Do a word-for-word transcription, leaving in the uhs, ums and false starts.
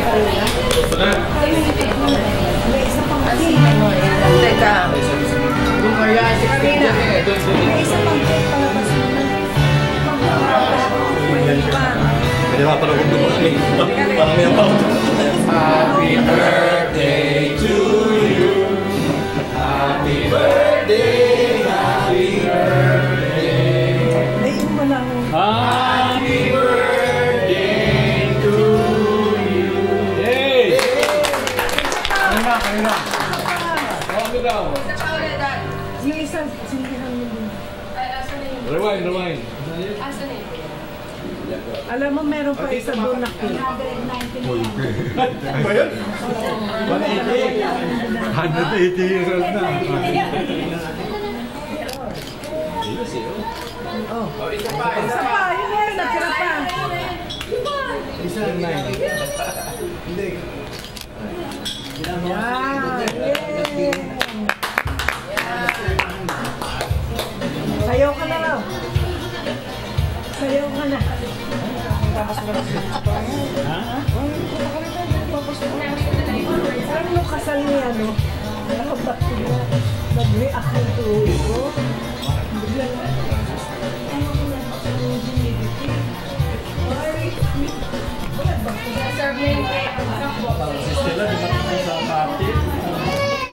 May isa pang cake. Teka. May isa pang cake palabas mo na. Kaya nga pala kung dumating. Marami ang pang. Happy birthday to you. Happy birthday. Happy birthday. Ay, yung walang... Happy birthday to you. Yay! Kanina, kanina. Ano daw? Yung isa, sindihan mo din. Rewind, rewind. Alam mo, meron pa isa doon na cake. Ano ba yun? one eighty. one eighty years old na. Oh. Isa pa, isa pa, yun yun, natira pa. Isa na nine. Hindi. Yan, yay! Sayaw ka na raw. Sayaw ka na. Ha? Saan mo kasal niya, no? Nakabat ko na. Nag-react ng tuloy ko. Biglang... Serve na yung cake. Si Stella, dumating sa party.